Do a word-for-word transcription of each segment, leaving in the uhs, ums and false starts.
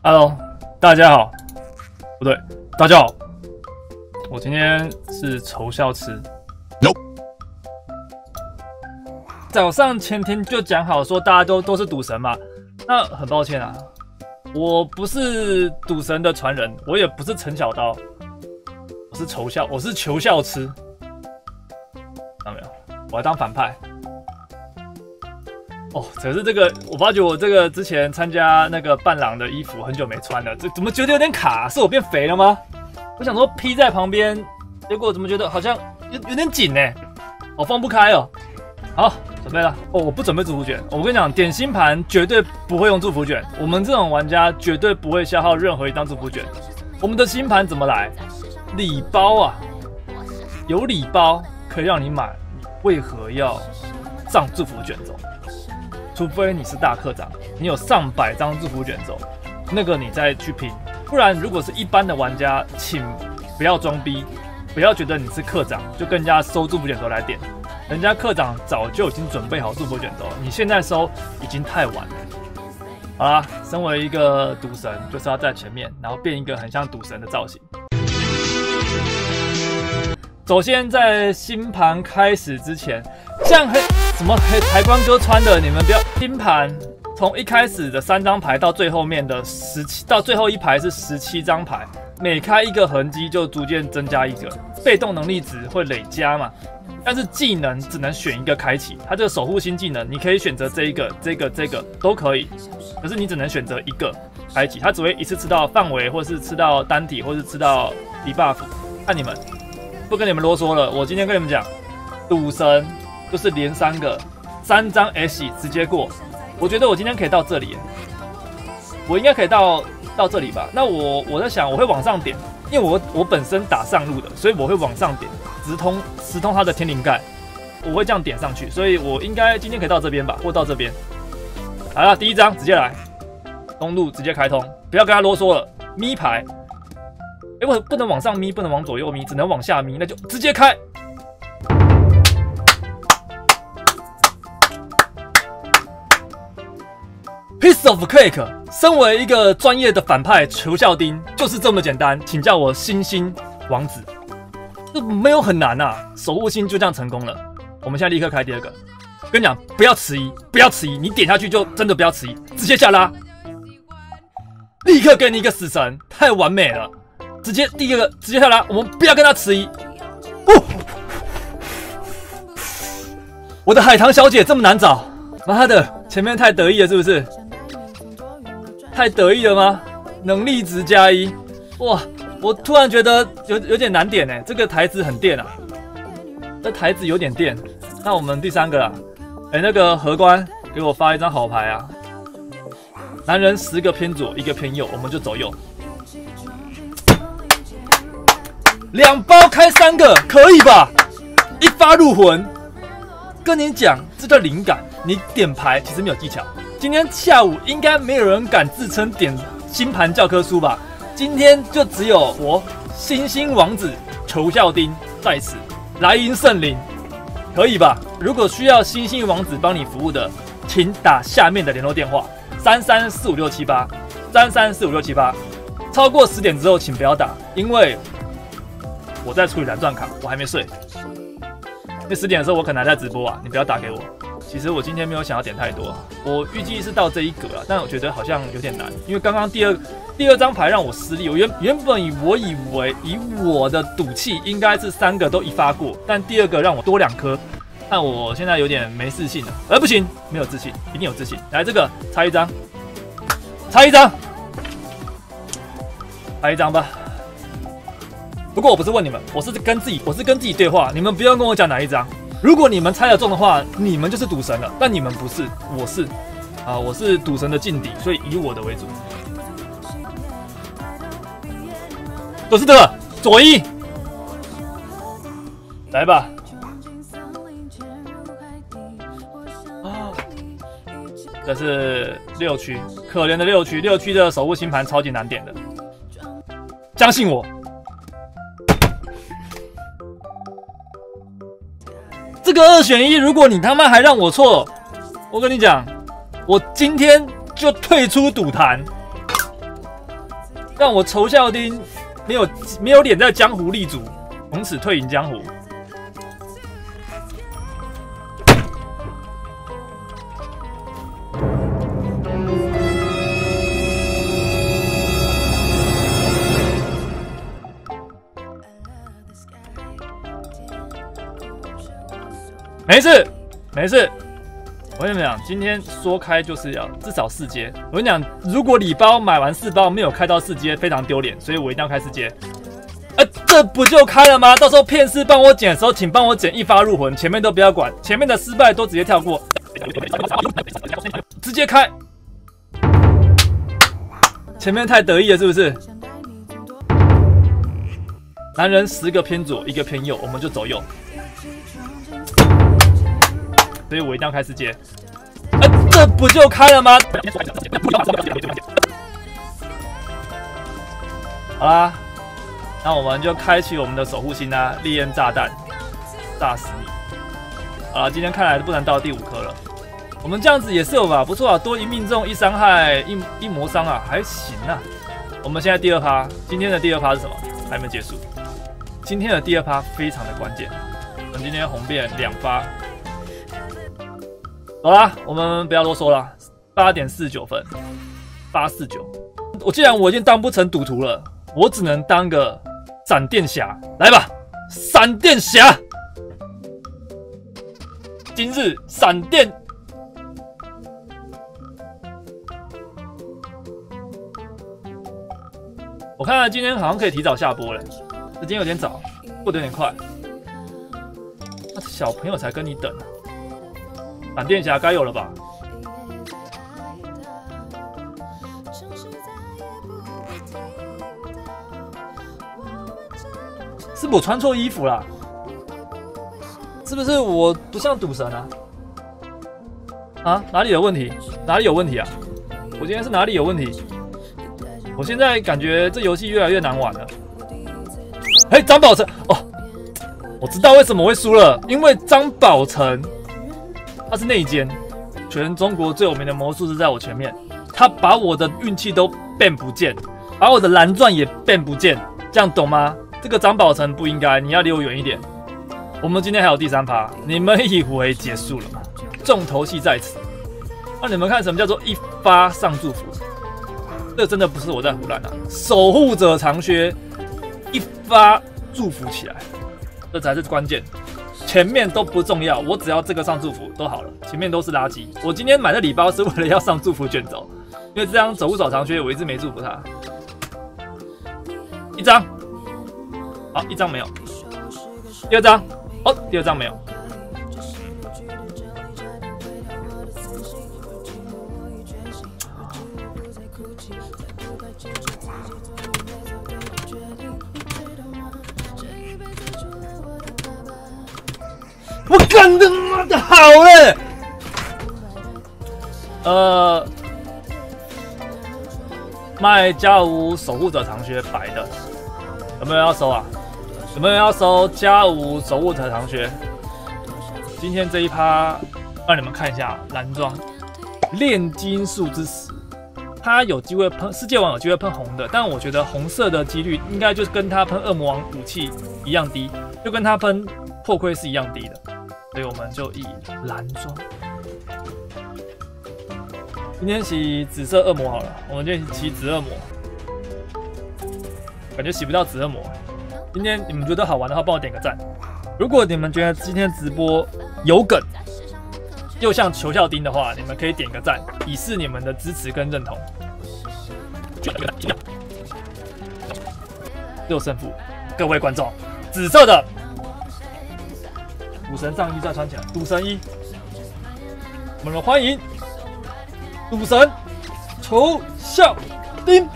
Hello， 大家好，不对，大家好，我今天是仇笑吃。No。早上前天就讲好说大家都都是赌神嘛，那很抱歉啊，我不是赌神的传人，我也不是陈小刀，我是仇笑，我是求笑吃，看到没有？我要当反派。哦，可是这个，我发觉我这个之前参加那个伴郎的衣服很久没穿了，这怎么觉得有点卡？是我变肥了吗？我想说披在旁边，结果怎么觉得好像有有点紧呢？我放不开哦。好，准备了。哦，我不准备祝福卷。我跟你讲，点星盘绝对不会用祝福卷。我们这种玩家绝对不会消耗任何一张祝福卷。我们的星盘怎么来？礼包啊，有礼包可以让你买，为何要上祝福卷走？除非你是大课长，你有上百张祝福卷走，那个你再去拼。不然，如果是一般的玩家，请不要装逼，不要觉得你是课长就跟人家收祝福卷轴来点。人家课长早就已经准备好祝福卷轴，你现在收已经太晚了。好啦，身为一个赌神，就是要在前面，然后变一个很像赌神的造型。首先，在星盘开始之前，像黑什么黑台官哥穿的，你们不要星盘从一开始的三张牌到最后面的十七，到最后一排是十七张牌，每开一个痕迹就逐渐增加一个，被动能力值会累加嘛。但是技能只能选一个开启，它这个守护星技能，你可以选择这一个、这个、这个都可以，可是你只能选择一个开启，它只会一次吃到范围，或是吃到单体，或是吃到 debuff， 看你们。不跟你们啰嗦了，我今天跟你们讲，赌神就是连三个，三张 S 直接过。我觉得我今天可以到这里，我应该可以到到这里吧？那我我在想，我会往上点，因为我我本身打上路的，所以我会往上点，直通直通它的天灵盖，我会这样点上去，所以我应该今天可以到这边吧，或到这边。好了，第一张直接来，东路直接开通，不要跟他啰嗦了，咪牌。哎，我不能往上咪，不能往左右咪，只能往下咪，那就直接开。Piece of cake， 身为一个专业的反派求笑丁，就是这么简单，请叫我星星王子，这没有很难啊，守护星就这样成功了。我们现在立刻开第二个，跟你讲，不要迟疑，不要迟疑，你点下去就真的不要迟疑，直接下拉，立刻给你一个死神，太完美了。直接第一个直接下拉，我们不要跟他迟疑。哦，我的海棠小姐这么难找，妈的，前面太得意了是不是？太得意了吗？能力值加一，哇！我突然觉得有有点难点哎，这个台子很电啊，这台子有点电。那我们第三个啦，哎，那个荷官给我发一张好牌啊！男人十个偏左，一个偏右，我们就走右。两包开三个，可以吧？一发入魂。跟你讲，这叫灵感。你点牌其实没有技巧。今天下午应该没有人敢自称点星盘教科书吧？今天就只有我星星王子求笑丁在此来迎圣灵，可以吧？如果需要星星王子帮你服务的，请打下面的联络电话：三三四五六七八，三三四五六七八。超过十点之后，请不要打，因为我在处理蓝钻卡，我还没睡。因为十点的时候我可能还在直播啊，你不要打给我。其实我今天没有想要点太多，我预计是到这一格了，但我觉得好像有点难，因为刚刚第二第二张牌让我失利。我原原本以我以为以我的赌气应该是三个都一发过，但第二个让我多两颗，但我现在有点没自信了。哎，不行，没有自信，一定有自信。来，这个猜一张，猜一张，猜一张吧。不过我不是问你们，我是跟自己，我是跟自己对话。你们不要跟我讲哪一张。如果你们猜得中的话，你们就是赌神了。但你们不是，我是，啊，我是赌神的劲敌，所以以我的为主。都是这个左一，来吧。啊，这是六区，可怜的六区，六区的守护星盘超级难点的，相信我。这个二选一，如果你他妈还让我错，我跟你讲，我今天就退出赌坛。 让我仇笑丁没有没有脸在江湖立足，从此退隐江湖。没事，没事。我跟你们讲，今天说开就是要至少四阶。我跟你讲，如果礼包买完四包没有开到四阶，非常丢脸，所以我一定要开四阶。呃，这不就开了吗？到时候骗师帮我捡的时候，请帮我捡一发入魂，前面都不要管，前面的失败都直接跳过，直接开。前面太得意了，是不是？男人十个偏左，一个偏右，我们就走右。所以我一定要开四阶。呃，这不就开了吗？好啦，那我们就开启我们的守护星啊，烈焰炸弹，炸死你！好啦，今天看来不能到第五颗了。我们这样子也是有吧，不错啊，多一命中，一伤害，一一磨伤啊，还行啊。我们现在第二趴，今天的第二趴是什么？还没结束。今天的第二趴非常的关键。我们今天红变两发。好啦，我们不要多说了，八点四九分，八四九。我既然我已经当不成赌徒了，我只能当个闪电侠，来吧，闪电侠！今日闪电，我看今天好像可以提早下播了，今天有点早，过得有点快。那小朋友才跟你等啊！闪电侠该有了吧？是我穿错衣服啦？是不是我不像赌神啊？啊，哪里有问题？哪里有问题啊？我今天是哪里有问题？我现在感觉这游戏越来越难玩了。哎，张宝成哦，我知道为什么会输了，因为张宝成。他是内奸，全中国最有名的魔术师在我前面，他把我的运气都变不见，把我的蓝钻也变不见，这样懂吗？这个张宝成不应该，你要离我远一点。我们今天还有第三趴，你们以为结束了吗？重头戏在此。那、啊、你们看什么叫做一发上祝福？这真的不是我在胡乱啊！守护者长靴，一发祝福起来，这才是关键。前面都不重要，我只要这个上祝福都好了，前面都是垃圾。我今天买的礼包是为了要上祝福卷轴，因为这张守护手长靴我一直没祝福它。一张，好，一张没有。第二张，哦，第二张没有。我干他妈的好了！呃，卖加五守护者长靴白的，有没有人要收啊？有没有人要收加五守护者长靴？今天这一趴让你们看一下蓝装炼金术之石，它有机会喷世界王有机会喷红的，但我觉得红色的几率应该就是跟它喷恶魔王武器一样低，就跟它喷破盔是一样低的。所以我们就以蓝装。今天洗紫色恶魔好了，我们今天洗紫恶魔，感觉洗不到紫恶魔。今天你们觉得好玩的话，帮我点个赞。如果你们觉得今天直播有梗，又像求笑丁的话，你们可以点个赞，以示你们的支持跟认同。六胜负，各位观众，紫色的。赌神上衣再穿起来，赌神一，我们欢迎赌神仇笑丁。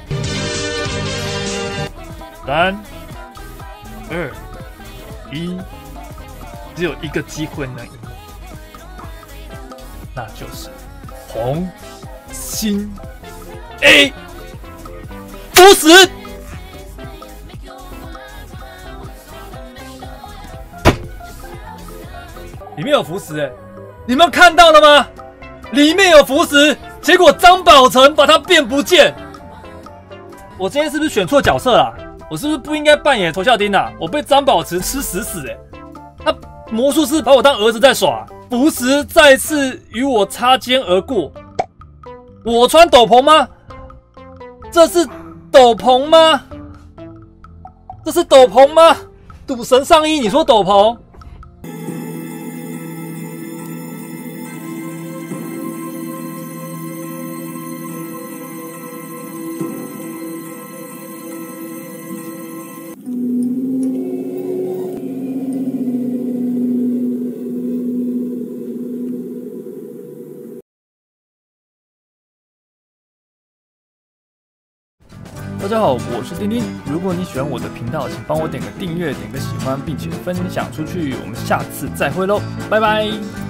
三、二、一，只有一个机会能赢，那就是红心 A 不死。里面有浮石哎，你们看到了吗？里面有浮石，结果张宝成把它变不见。 我今天是不是选错角色啦？我是不是不应该扮演仇笑丁啊？我被张宝池吃死死哎、欸！他魔术师把我当儿子在耍，福石再次与我擦肩而过。我穿斗篷吗？这是斗篷吗？这是斗篷吗？赌神上衣，你说斗篷？大家好，我是丁丁。如果你喜欢我的频道，请帮我点个订阅，点个喜欢，并且分享出去。我们下次再会喽，拜拜。